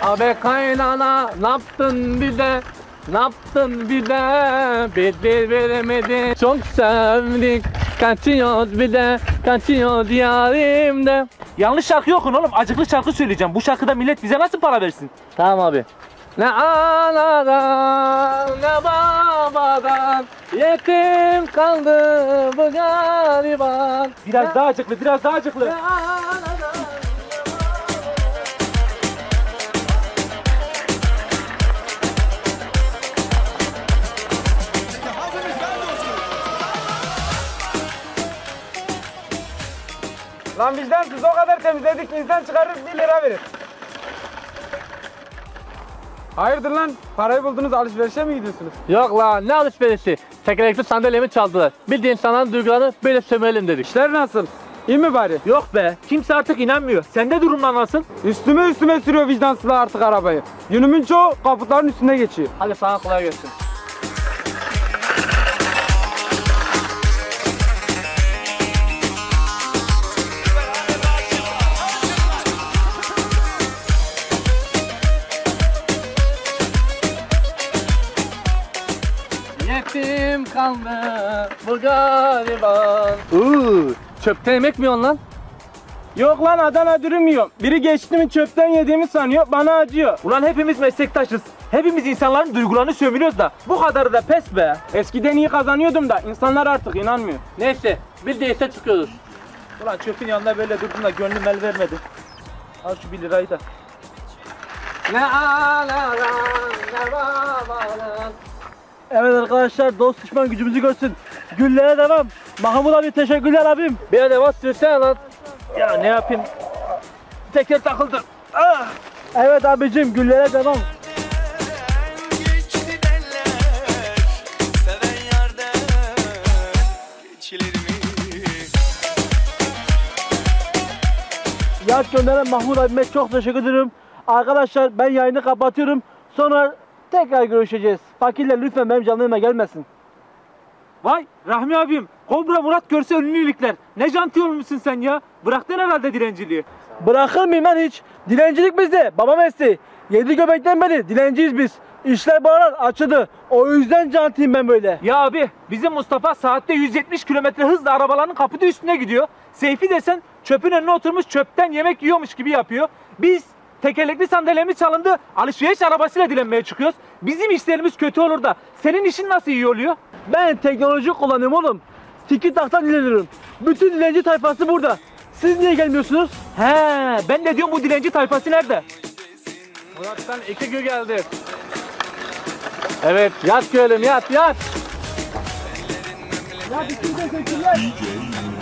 Abi kaynana ne yaptın bize? Ne yaptın bize? Bir veremedi. Çok sevdik. Kaçıyoruz bir de. Kaçıyoruz yarimde. Yanlış şarkı okun oğlum. Acıklı şarkı söyleyeceğim. Bu şarkıda millet bize nasıl para versin? Tamam abi. Ne anadan ne babadan yetim kaldı bu gariban. Biraz daha acıklı, biraz daha acıklı. Lan vicdansız, o kadar temizledik, insan çıkarır 1 lira verir. Hayırdır lan? Parayı buldunuz, alışverişe mi gidiyorsunuz? Yok lan, ne alışverişi? Tekerlekli sandalyemi çaldılar. Bildiğin insanların duygularını böyle sömürelim dedik. İşler nasıl? İyi mi bari? Yok be, kimse artık inanmıyor. Sende durumlar nasıl? Üstüme sürüyor vicdansızlar artık arabayı. Yünümün çoğu kaputların üstüne geçiyor. Hadi sana kolay gelsin. Yetim kaldı bu gariban. Çöpten yemek mi yiyorsun lan? Yok lan, Adana dürüm yiyor. Biri geçti mi çöpten yediğimi sanıyor, bana acıyor. Ulan hepimiz meslektaşız. Hepimiz insanların duygularını sömürüyoruz da bu kadarı da pes be. Eskiden iyi kazanıyordum da insanlar artık inanmıyor. Neyse, bir değilse çıkıyoruz. Ulan çöpün yanında böyle durdum da gönlüm el vermedi. Al şu 1 lirayı da. Ne anadan ne babadan. Evet arkadaşlar, dost düşman gücümüzü görsün. Güllere devam. Mahmut abi teşekkürler abim. Bir de bas sürsene lan. Ya ne yapayım? Teker takıldı. Ah! Evet abicim, güllere devam. Geçti derler, seven yerden geçilir mi? Yaz gönderen Mahmut abime çok teşekkür ederim. Arkadaşlar ben yayını kapatıyorum. Sonra tekrar görüşeceğiz. Fakirler lütfen benim canlı yayınıma gelmesin. Vay Rahmi abim, Kobra Murat görse önünü ilikler. Ne janti olmuşsun sen ya. Bıraktın herhalde dilenciliği. Bırakır mıyım ben hiç? Dilencilik bizde, baba mesleği. 7 göbekten beri dilenciyiz biz. İşler bu aralar açıldı. O yüzden cantiyim ben böyle. Ya abi, bizim Mustafa saatte 170 kilometre hızla arabaların kaputu üstüne gidiyor. Seyfi desen çöpün önüne oturmuş çöpten yemek yiyormuş gibi yapıyor. Biz tekerlekli sandalyemiz çalındı, alışveriş arabasıyla dilenmeye çıkıyoruz. Bizim işlerimiz kötü olur da senin işin nasıl iyi oluyor? Ben teknoloji kullanıyorum oğlum. TikTok'tan dileniyorum. Bütün dilenci tayfası burada. Siz niye gelmiyorsunuz? He, ben de diyorum bu dilenci tayfası nerede? Murat'tan 2 gün geldi. Evet, yat görelim, yat. Ya bütün teşekkürler.